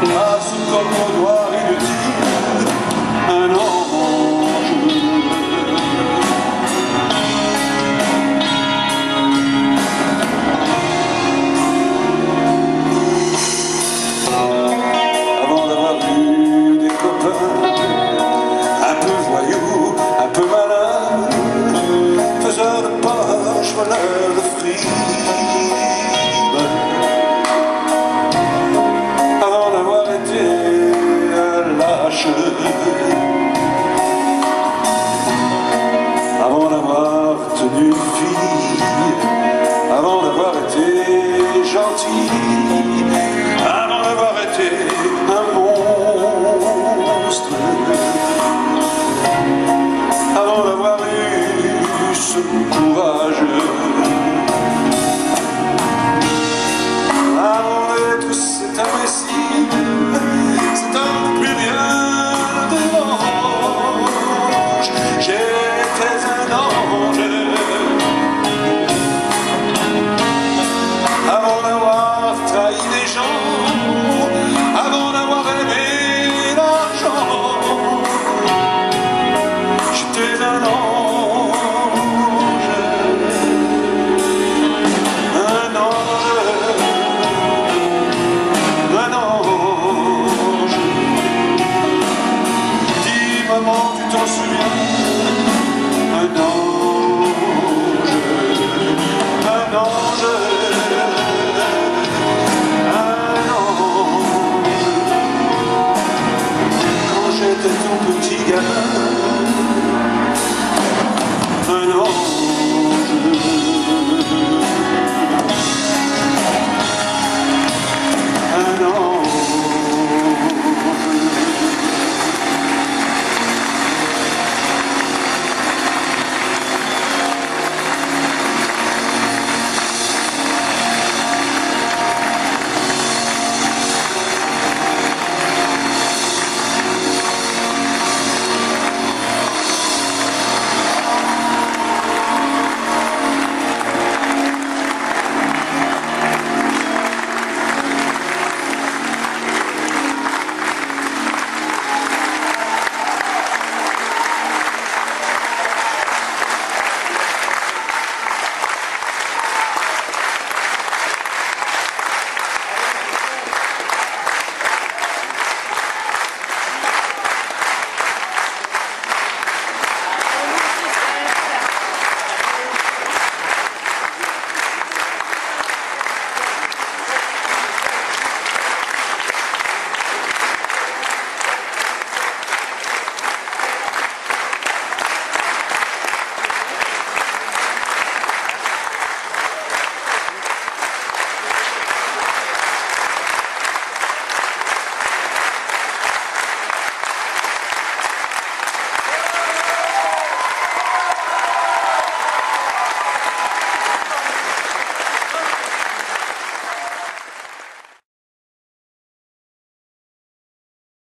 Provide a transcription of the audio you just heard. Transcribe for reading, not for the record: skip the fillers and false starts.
à ce corps noir inutile, un ange. Avant d'avoir vu des copains un peu voyous, un peu malins, faiseurs de poche, voleurs de fric, avant d'avoir été un lâche, avant d'avoir tenu une fille, avant d'avoir été gentil, avant d'avoir été un monstre, avant d'avoir eu ce courage, avant d'être cet imbécile, cet homme plus bien des anges. J'étais un ange avant d'avoir trahi des gens, avant d'avoir aimé l'argent. J'étais un ange, un ange, un ange. Dis maman, tu t'en souviens? Un ange, un ange, un ange. Quand j'étais tout petit gamin,